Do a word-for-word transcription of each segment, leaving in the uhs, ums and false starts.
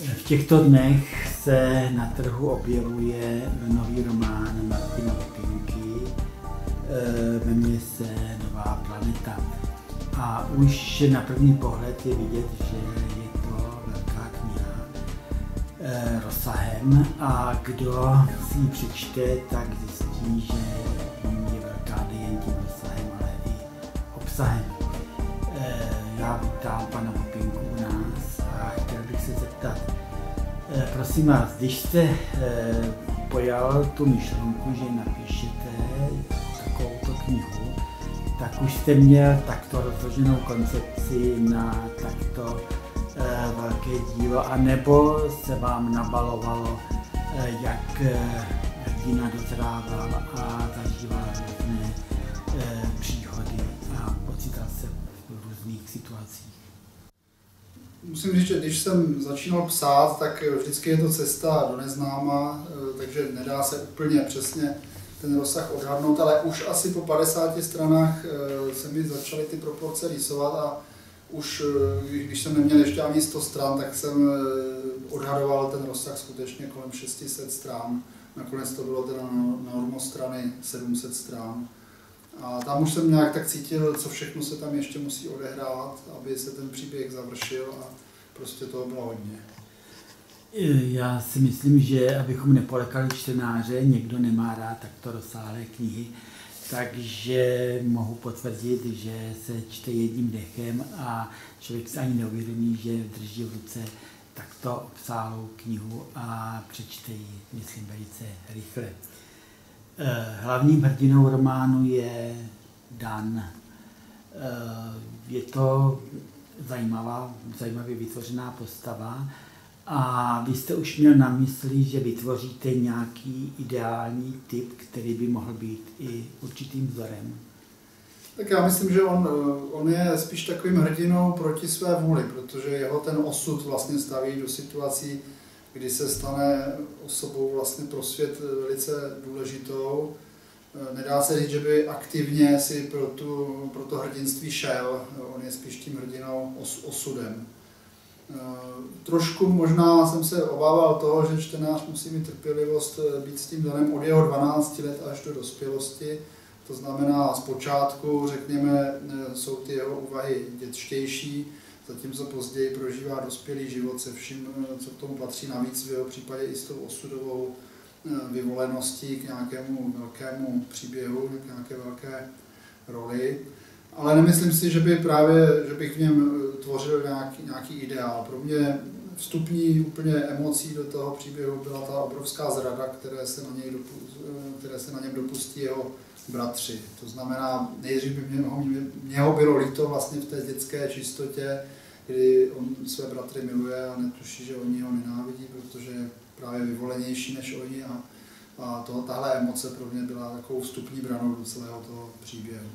V těchto dnech se na trhu objevuje nový román Martina Lipinky, jmenuje se Nová planeta. A už na první pohled je vidět, že je to velká kniha rozsahem a kdo si ji přečte, tak zjistí, že je velká nejen tím rozsahem, ale i obsahem. Já vítám pana Lipinku u nás a chtěl bych se zeptat, prosím vás, když jste pojal tu myšlenku, že napíšete takovouto knihu, tak už jste měl takto rozloženou koncepci na takto velké dílo, anebo se vám nabalovalo, jak hrdina dozrával a zažíval různé příhody a ocital se v různých situacích? Musím říct, že když jsem začínal psát, tak vždycky je to cesta do neznáma, takže nedá se úplně přesně ten rozsah odhadnout, ale už asi po padesáti stranách se mi začaly ty proporce rýsovat a už když jsem neměl ještě ani sto stran, tak jsem odhadoval ten rozsah skutečně kolem šesti set stran. Nakonec to bylo teda na normostrany sedm set stran. A tam už jsem nějak tak cítil, co všechno se tam ještě musí odehrát, aby se ten příběh završil a prostě toho bylo hodně. Já si myslím, že abychom nepolekali čtenáře, někdo nemá rád takto rozsáhlé knihy, takže mohu potvrdit, že se čte jedním dechem a člověk si ani neuvědomí, že drží v ruce takto obsáhlou knihu a přečte ji, myslím, velice rychle. Hlavním hrdinou románu je Dan. Je to zajímavá, zajímavě vytvořená postava a vy jste už měl na mysli, že vytvoříte nějaký ideální typ, který by mohl být i určitým vzorem. Tak já myslím, že on, on je spíš takovým hrdinou proti své vůli, protože jeho ten osud vlastně staví do situací, kdy se stane osobou vlastně pro svět velice důležitou. Nedá se říct, že by aktivně si pro, tu, pro to hrdinství šel, on je spíš tím hrdinou os, osudem. Trošku možná jsem se obával toho, že čtenář musí mít trpělivost být s tím danem od jeho dvanácti let až do dospělosti. To znamená, zpočátku, řekněme, jsou ty jeho úvahy dětštější, zatímco později prožívá dospělý život se vším, co k tomu patří, navíc v jeho případě i s tou osudovou vyvoleností k nějakému velkému příběhu, k nějaké velké roli. Ale nemyslím si, že by právě, že bych v něm tvořil nějaký, nějaký ideál. Pro mě vstupní úplně emocí do toho příběhu byla ta obrovská zrada, které se na, něj dopustí, které se na něm dopustí jeho bratři. To znamená, nejdřív by mě, mě ho bylo líto vlastně v té dětské čistotě, kdy on své bratry miluje a netuší, že oni ho nenávidí, protože je právě vyvolenější než oni a, a to, tahle emoce pro mě byla takovou vstupní branou do celého toho příběhu.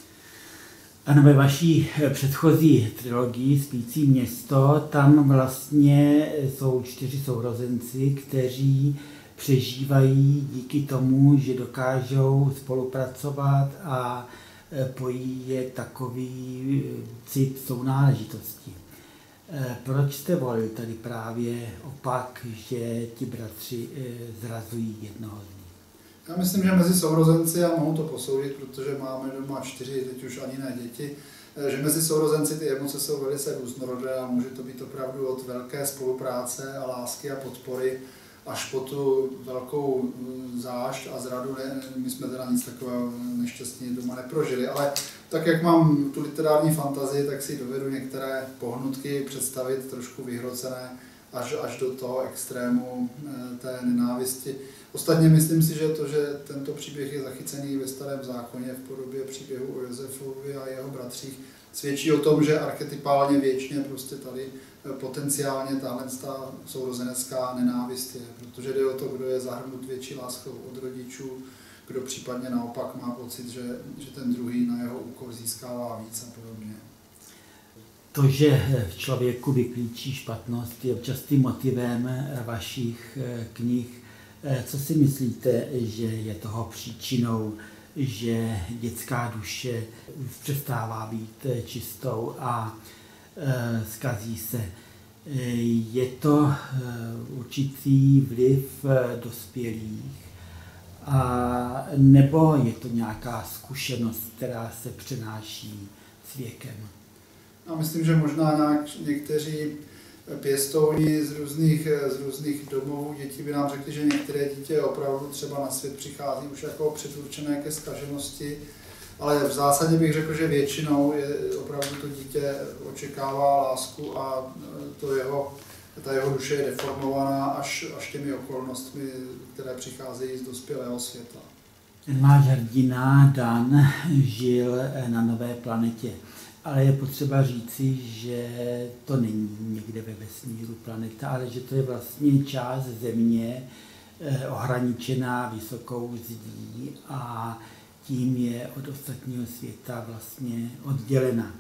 Ano, ve vaší předchozí trilogii Spící město, tam vlastně jsou čtyři sourozenci, kteří přežívají díky tomu, že dokážou spolupracovat a pojí je takový cit sounáležitosti. Proč jste volil tady právě opak, že ti bratři zrazují jednoho z nich? Já myslím, že mezi sourozenci, a mohu to posoudit, protože máme doma čtyři, teď už ani ne děti, že mezi sourozenci ty emoce jsou velice různorodé a může to být opravdu od velké spolupráce a lásky a podpory až po tu velkou zášť a zradu. Ne, my jsme teda nic takového nešťastně doma neprožili, ale tak jak mám tu literární fantazii, tak si dovedu některé pohnutky představit trošku vyhrocené až, až do toho extrému té nenávisti. Ostatně myslím si, že to, že tento příběh je zachycený ve Starém zákoně v podobě příběhu o Josefovi a jeho bratřích, svědčí o tom, že archetypálně věčně prostě tady potenciálně tahle sourozenecká nenávist je, protože jde o to, kdo je zahrnut větší láskou od rodičů, kdo případně naopak má pocit, že, že ten druhý na jeho úkor získává víc a podobně. To, že v člověku vyklíčí špatnost, je častým motivem vašich knih. Co si myslíte, že je toho příčinou, že dětská duše už přestává být čistou a zkazí se? Je to určitý vliv dospělých, a nebo je to nějaká zkušenost, která se přenáší s věkem? Já myslím, že možná nějak někteří pěstouni z různých, z různých domovů dětí by nám řekli, že některé dítě opravdu třeba na svět přichází už jako předurčené ke zkaženosti, ale v zásadě bych řekl, že většinou je opravdu to dítě očekává lásku a to jeho, ta jeho duše je deformovaná až, až těmi okolnostmi, které přicházejí z dospělého světa. Náš hrdina Dan žil na nové planetě, ale je potřeba říci, že to není někde ve vesmíru planeta, ale že to je vlastně část země ohraničená vysokou zdí a tím je od ostatního světa vlastně oddělena.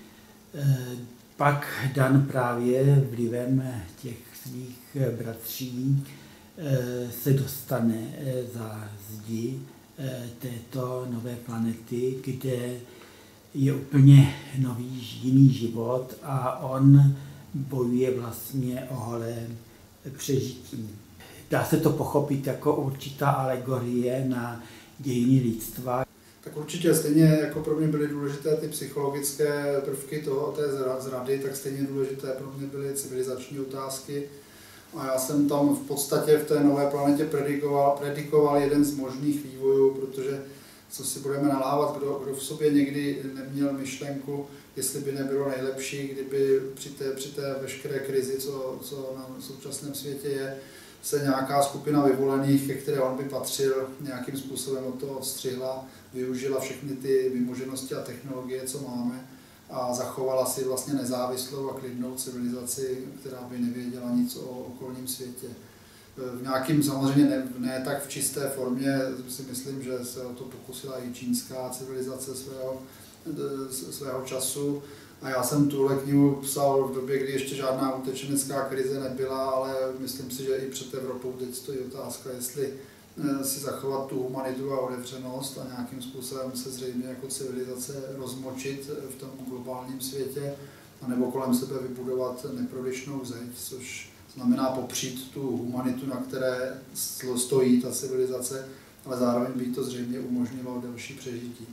Pak Dan právě vlivem těch svých bratří se dostane za zdi této nové planety, kde je úplně nový jiný život a on bojuje vlastně o holé přežití. Dá se to pochopit jako určitá alegorie na dějiny lidstva. Tak určitě stejně jako pro mě byly důležité ty psychologické prvky toho, té zrady, tak stejně důležité pro mě byly civilizační otázky. A já jsem tam v podstatě v té nové planetě predikoval, predikoval jeden z možných vývojů, protože co si budeme nalávat, kdo, kdo v sobě někdy neměl myšlenku, jestli by nebylo nejlepší, kdyby při té, při té veškeré krizi, co, co na současném světě je, se nějaká skupina vyvolených, ke které on by patřil, nějakým způsobem od toho odstřihla, využila všechny ty vymoženosti a technologie, co máme, a zachovala si vlastně nezávislou a klidnou civilizaci, která by nevěděla nic o okolním světě. V nějakým, samozřejmě ne, ne tak v čisté formě, si myslím, že se o to pokusila i čínská civilizace svého, svého času. A já jsem tuhle knihu psal v době, kdy ještě žádná utečenecká krize nebyla, ale myslím si, že i před Evropou teď stojí otázka, jestli si zachovat tu humanitu a otevřenost a nějakým způsobem se zřejmě jako civilizace rozmočit v tom globálním světě, anebo kolem sebe vybudovat neprodyšnou zeď, což znamená popřít tu humanitu, na které stojí ta civilizace, ale zároveň by to zřejmě umožnilo delší přežití.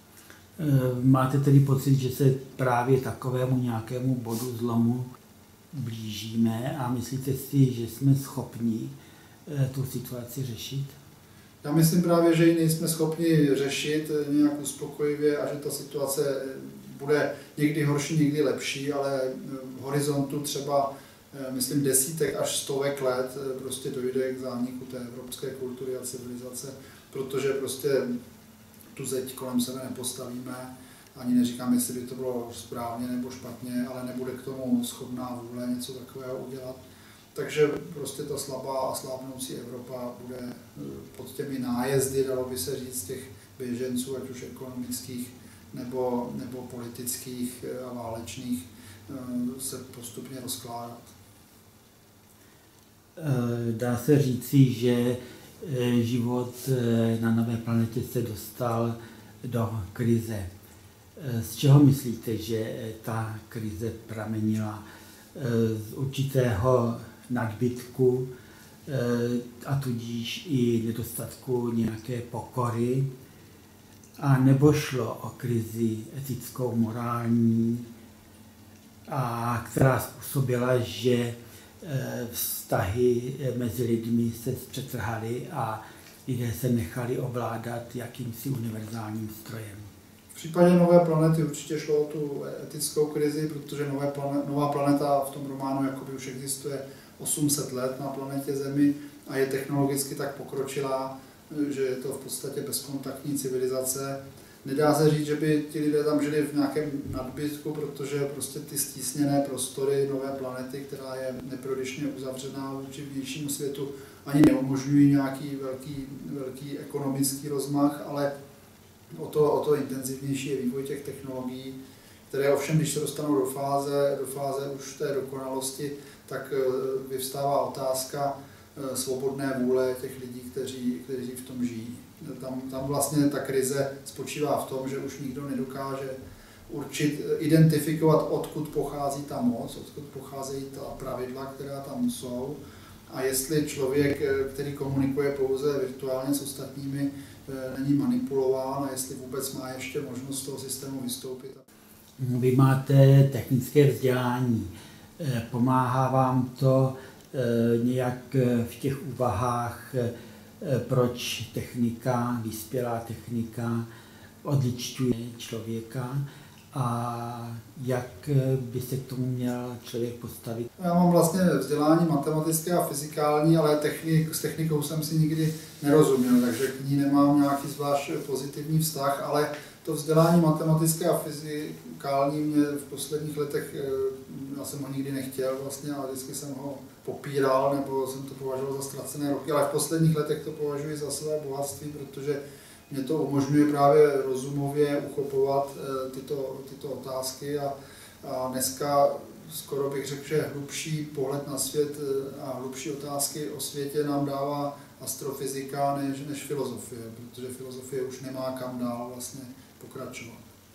Máte tedy pocit, že se právě takovému nějakému bodu zlomu blížíme a myslíte si, že jsme schopni tu situaci řešit? Já myslím právě, že ji nejsme schopni řešit nějak uspokojivě a že ta situace bude někdy horší, někdy lepší, ale v horizontu třeba, myslím, desítek až stovek let prostě dojde k zániku té evropské kultury a civilizace, protože prostě tu zeď kolem sebe nepostavíme, ani neříkám, jestli by to bylo správně nebo špatně, ale nebude k tomu schopná vůle něco takového udělat. Takže prostě ta slabá a slábnoucí Evropa bude pod těmi nájezdy, dalo by se říct, těch běženců, ať už ekonomických nebo, nebo politických a válečných, se postupně rozkládat. Dá se říci, že život na nové planetě se dostal do krize. Z čeho myslíte, že ta krize pramenila? Z určitého nadbytku a tudíž i nedostatku nějaké pokory, a nebo šlo o krizi etickou, morální, a která způsobila, že vztahy mezi lidmi se zpřetrhaly a lidé se nechali ovládat jakýmsi univerzálním strojem. V případě Nové planety určitě šlo o tu etickou krizi, protože nové planet, Nová planeta v tom románu jakoby už existuje osm set let na planetě Zemi a je technologicky tak pokročilá, že je to v podstatě bezkontaktní civilizace. Nedá se říct, že by ti lidé tam žili v nějakém nadbytku, protože prostě ty stísněné prostory Nové planety, která je neprodyšně uzavřená vůči vnějšímu světu, ani neumožňují nějaký velký, velký ekonomický rozmach, ale o to, o to intenzivnější je vývoj těch technologií, které ovšem, když se dostanou do fáze, do fáze už té dokonalosti, tak vyvstává otázka svobodné vůle těch lidí, kteří, kteří v tom žijí. Tam, tam vlastně ta krize spočívá v tom, že už nikdo nedokáže určit, identifikovat, odkud pochází ta moc, odkud pocházejí ta pravidla, která tam jsou. A jestli člověk, který komunikuje pouze virtuálně s ostatními, není manipulován a jestli vůbec má ještě možnost z toho systému vystoupit. Vy máte technické vzdělání. Pomáhá vám to nějak v těch úvahách, proč technika, vyspělá technika odličťuje člověka a jak by se k tomu měl člověk postavit? Já mám vlastně vzdělání matematické a fyzikální, ale technik, s technikou jsem si nikdy nerozuměl, takže k ní nemám nějaký zvlášť pozitivní vztah, ale to vzdělání matematické a fyzikální mě v posledních letech, já jsem ho nikdy nechtěl vlastně, ale vždycky jsem ho popíral, nebo jsem to považoval za ztracené roky, ale v posledních letech to považuji za své bohatství, protože mě to umožňuje právě rozumově uchopovat tyto, tyto otázky a, a dneska skoro bych řekl, že hlubší pohled na svět a hlubší otázky o světě nám dává astrofyzika než, než filozofie, protože filozofie už nemá kam dál vlastně pokračovat.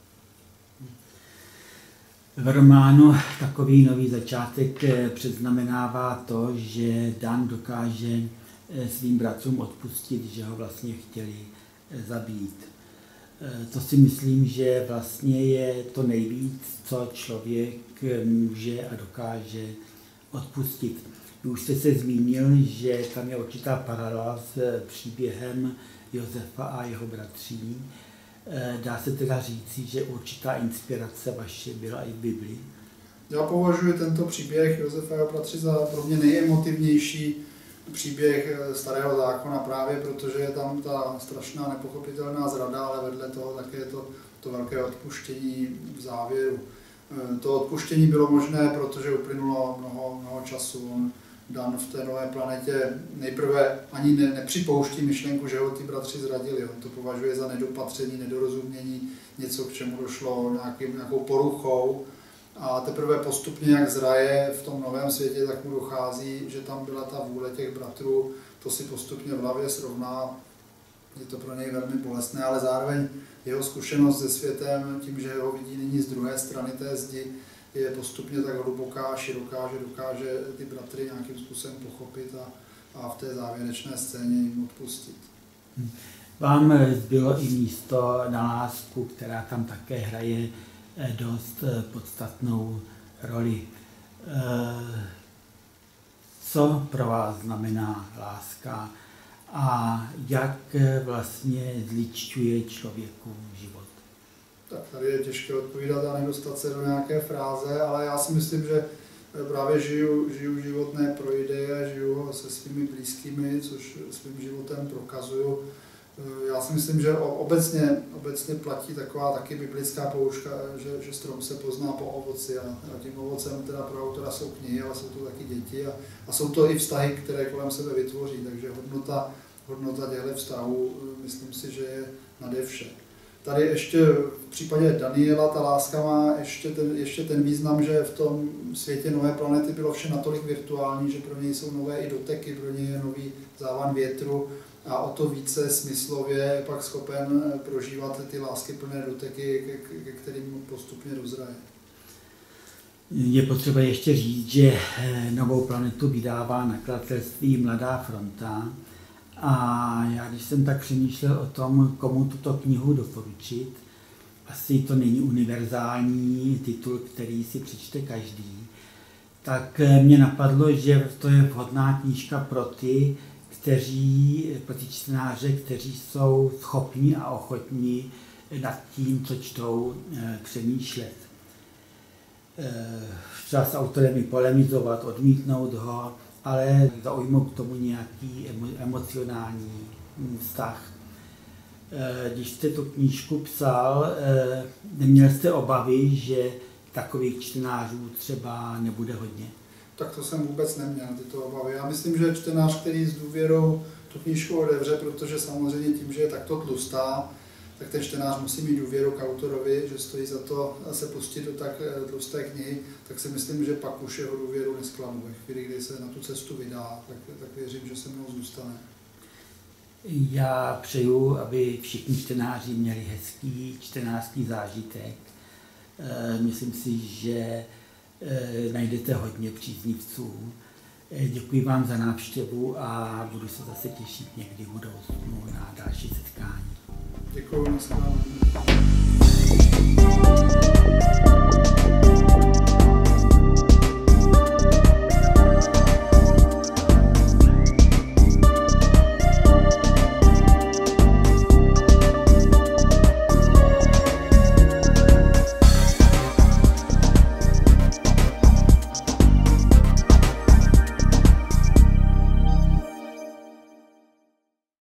V románu Takový nový začátek předznamenává to, že Dan dokáže svým bratrům odpustit, že ho vlastně chtěli zabít. To si myslím, že vlastně je to nejvíc, co člověk může a dokáže odpustit. Vy už jste se zmínil, že tam je určitá paralela s příběhem Josefa a jeho bratří. Dá se teda říci, že určitá inspirace vaše byla i v Biblii? Já považuji tento příběh Josefa a jeho bratří za pro mě nejemotivnější příběh Starého zákona právě, protože je tam ta strašná nepochopitelná zrada, ale vedle toho také to, to velké odpuštění v závěru. To odpuštění bylo možné, protože uplynulo mnoho, mnoho času. Dan v té nové planetě nejprve ani ne, nepřipouští myšlenku, že ho ty bratři zradili. On to považuje za nedopatření, nedorozumění, něco, k čemu došlo nějakým, nějakou poruchou. A teprve postupně, jak zraje v tom novém světě, tak mu dochází, že tam byla ta vůle těch bratrů, to si postupně v hlavě srovná. Je to pro něj velmi bolestné, ale zároveň jeho zkušenost se světem, tím, že ho vidí nyní z druhé strany té zdi, je postupně tak hluboká a široká, že dokáže ty bratry nějakým způsobem pochopit a, a v té závěrečné scéně jim odpustit. Vám zbylo i místo na lásku, která tam také hraje dost podstatnou roli. Co pro vás znamená láska a jak vlastně zličťuje člověku život? Tak tady je těžké odpovídat a nedostat se do nějaké fráze, ale já si myslím, že právě žiju, žiju život ne pro ideje, žiju ho se svými blízkými, což svým životem prokazuju. Já si myslím, že obecně, obecně platí taková taky biblická poučka, že, že strom se pozná po ovoci a, a tím ovocem teda pro autora jsou knihy, ale jsou to taky děti a, a jsou to i vztahy, které kolem sebe vytvoří, takže hodnota, hodnota těchto vztahů, myslím si, že je nade vše. Tady ještě v případě Daniela ta láska má ještě ten, ještě ten význam, že v tom světě nové planety bylo vše natolik virtuální, že pro něj jsou nové i doteky, pro něj je nový závan větru a o to více smyslově je pak schopen prožívat ty láskyplné doteky, ke, ke kterým postupně dozraje. Je potřeba ještě říct, že Novou planetu vydává nakladatelství Mladá fronta. A já, když jsem tak přemýšlel o tom, komu tuto knihu doporučit, asi to není univerzální titul, který si přečte každý, tak mě napadlo, že to je vhodná knížka pro ty, kteří, pro ty čtenáře, kteří jsou schopní a ochotní nad tím, co čtou, přemýšlet. Třeba s autorem i polemizovat, odmítnout ho, ale zaujmout k tomu nějaký emocionální vztah. Když jste tu knížku psal, neměl jste obavy, že takových čtenářů třeba nebude hodně? Tak to jsem vůbec neměl, tyto obavy. Já myslím, že čtenář, který s důvěrou tu knížku odevře, protože samozřejmě tím, že je takto tlustá, tak ten čtenář musí mít důvěru k autorovi, že stojí za to se pustit do tak tlusté knihy, tak si myslím, že pak už jeho důvěru nesklamu. Ve chvíli, kdy se na tu cestu vydá, tak, tak věřím, že se mnou zůstane. Já přeju, aby všichni čtenáři měli hezký čtenářský zážitek, Myslím si, že najdete hodně příznivců. Děkuji vám za návštěvu a budu se zase těšit někdy v budoucnu na další setkání. Děkuji.